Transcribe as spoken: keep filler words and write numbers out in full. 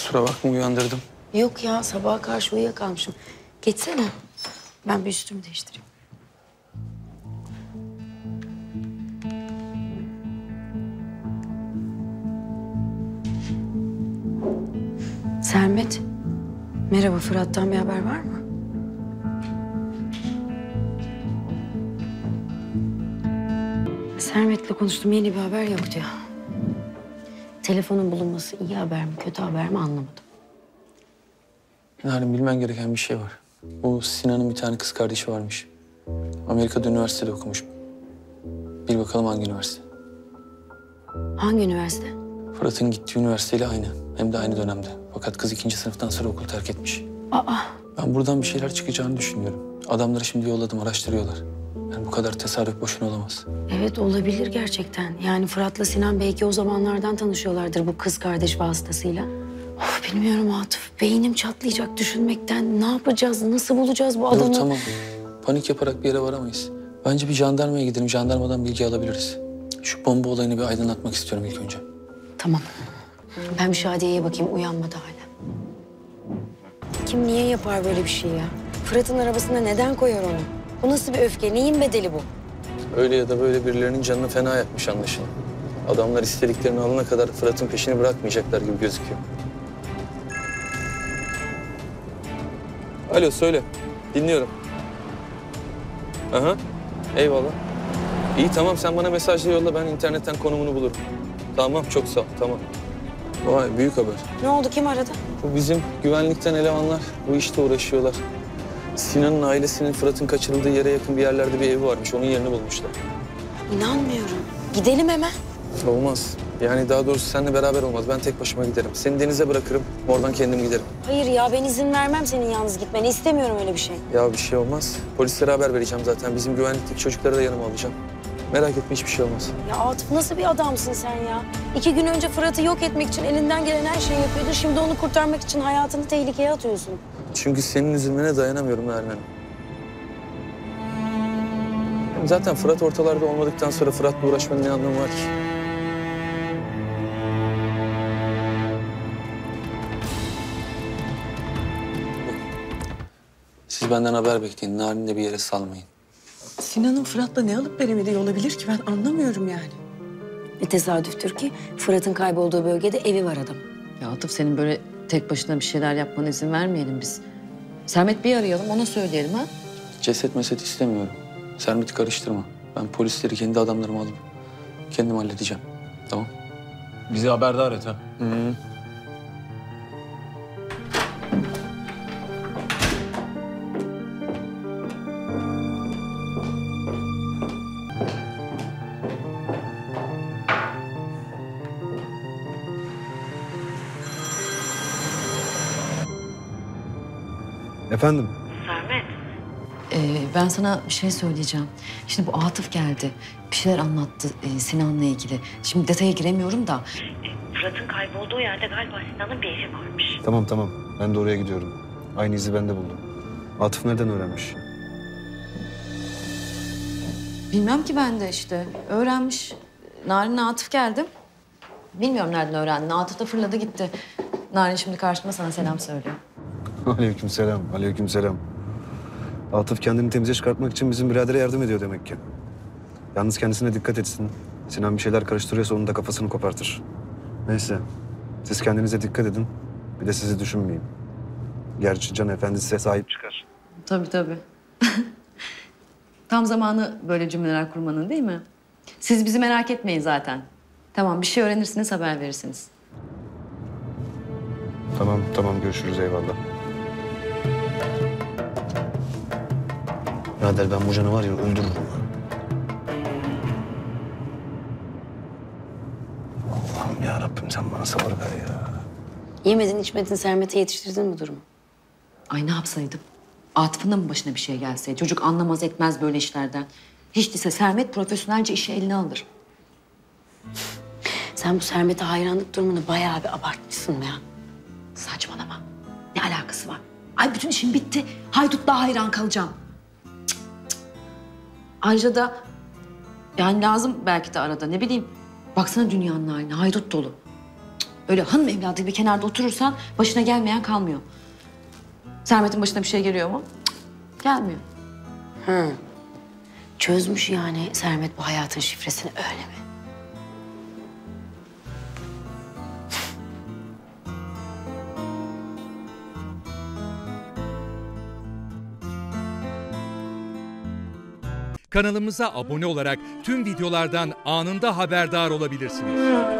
Kusura bakma uyandırdım. Yok ya, sabaha karşı uyuyakalmışım. Geçsene. Ben bir üstümü değiştireyim. Sermet. Merhaba, Fırat'tan bir haber var mı? Sermet'le konuştum, yeni bir haber yok diyor. Telefonun bulunması iyi haber mi, kötü haber mi anlamadım. Narin, bilmen gereken bir şey var. Bu Sinan'ın bir tane kız kardeşi varmış. Amerika'da üniversitede okumuş. Bil bakalım hangi üniversite? Hangi üniversite? Fırat'ın gittiği üniversiteyle aynı. Hem de aynı dönemde. Fakat kız ikinci sınıftan sonra okul terk etmiş. Aa! Ben buradan bir şeyler çıkacağını düşünüyorum. Adamları şimdi yolladım, araştırıyorlar. Yani bu kadar tesadüf boşuna olamaz. Evet, olabilir gerçekten. Yani Fırat'la Sinan belki o zamanlardan tanışıyorlardır bu kız kardeş vasıtasıyla. Of, bilmiyorum Atıf. Beynim çatlayacak düşünmekten. Ne yapacağız, nasıl bulacağız bu adamı? Dur tamam. Panik yaparak bir yere varamayız. Bence bir jandarmaya gidelim. Jandarmadan bilgi alabiliriz. Şu bomba olayını bir aydınlatmak istiyorum ilk önce. Tamam. Ben bir Şadiye'ye bakayım, uyanmadı hala. Kim niye yapar böyle bir şey ya? Fırat'ın arabasına neden koyar onu? Bu nasıl bir öfke? Neyin bedeli bu? Öyle ya da böyle birilerinin canını fena yakmış anlaşılan. Adamlar istediklerini alana kadar Fırat'ın peşini bırakmayacaklar gibi gözüküyor. Alo, söyle. Dinliyorum. Aha. Eyvallah. İyi, tamam, sen bana mesajla yolla, ben internetten konumunu bulurum. Tamam, çok sağ ol, tamam. Vay, büyük haber. Ne oldu? Kim aradı? Bu bizim güvenlikten elemanlar bu işte uğraşıyorlar. Sinan'ın ailesinin Fırat'ın kaçırıldığı yere yakın bir yerlerde bir evi varmış. Onun yerini bulmuşlar. İnanmıyorum. Gidelim hemen. Olmaz. Yani daha doğrusu seninle beraber olmaz. Ben tek başıma giderim. Seni denize bırakırım. Oradan kendim giderim. Hayır ya, ben izin vermem senin yalnız gitmeni. İstemiyorum öyle bir şey. Ya bir şey olmaz. Polislere haber vereceğim zaten. Bizim güvenlikteki çocukları da yanıma alacağım. Merak etme, hiçbir şey olmaz. Ya Atıf, nasıl bir adamsın sen ya? İki gün önce Fırat'ı yok etmek için elinden gelen her şeyi yapıyordun. Şimdi onu kurtarmak için hayatını tehlikeye atıyorsun. Çünkü senin üzülmene dayanamıyorum Narin Hanım. Hem zaten Fırat ortalarda olmadıktan sonra Fırat'la uğraşmanın ne anlamı var ki? Siz benden haber bekleyin. Narin'i de bir yere salmayın. Sinan'ın Fırat'la ne alıp veremediği olabilir ki? Ben anlamıyorum yani. Ne tesadüftür ki Fırat'ın kaybolduğu bölgede evi var adam. Ya Atıf, senin böyle tek başına bir şeyler yapmana izin vermeyelim biz. Sermet Bey'i arayalım, ona söyleyelim ha. Ceset meset istemiyorum. Sermet'i karıştırma. Ben polisleri kendi adamlarımı alıp kendim halledeceğim. Tamam? Bizi haberdar et ha. Hı -hı. Efendim? Sermet. Ee, ben sana bir şey söyleyeceğim. Şimdi bu Atıf geldi. Bir şeyler anlattı e, Sinan'la ilgili. Şimdi detaya giremiyorum da. Fırat'ın kaybolduğu yerde galiba Sinan'ın bir evi varmış. Tamam tamam. Ben de oraya gidiyorum. Aynı izi ben de buldum. Atıf nereden öğrenmiş? Bilmem ki ben de işte. Öğrenmiş. Narin'le Atıf geldi. Bilmiyorum nereden öğrendi. Atıf da fırladı gitti. Narin şimdi karşımda sana selam söylüyor. Aleykümselam, aleykümselam. Atıf kendini temize çıkartmak için bizim biradere yardım ediyor demek ki. Yalnız kendisine dikkat etsin. Sinan bir şeyler karıştırıyorsa onun da kafasını kopartır. Neyse, siz kendinize dikkat edin. Bir de sizi düşünmeyin. Gerçi Can Efendi size sahip çıkar. Tabii tabii. Tam zamanı böyle cümleler kurmanın, değil mi? Siz bizi merak etmeyin zaten. Tamam, bir şey öğrenirsiniz, haber verirsiniz. Tamam, tamam. Görüşürüz. Eyvallah. Birader, ben bu canı var ya öldürürüm. Allah'ım ya Rabbim, sen bana sabır ver ya. Yemedin içmedin, Sermet'e yetiştirdin bu durumu. Ay, ne yapsaydım? Atıf'ın da mı başına bir şey gelseydi? Çocuk anlamaz etmez böyle işlerden. Hiç değilse Sermet profesyonelce işi eline alır. Sen bu Sermet'e hayranlık durumunu bayağı bir abartmışsın ya. Saçmalama. Ne alakası var? Ay, bütün işim bitti. Haydutluğa hayran kalacağım. Cık, cık. Ayrıca da yani lazım belki de arada, ne bileyim. Baksana dünyanın haline, haydut dolu. Cık, Öyle hanım evladı gibi kenarda oturursan başına gelmeyen kalmıyor. Sermet'in başına bir şey geliyor mu? Cık, gelmiyor. Hı. Çözmüş yani Sermet bu hayatın şifresini, öyle mi? Kanalımıza abone olarak tüm videolardan anında haberdar olabilirsiniz.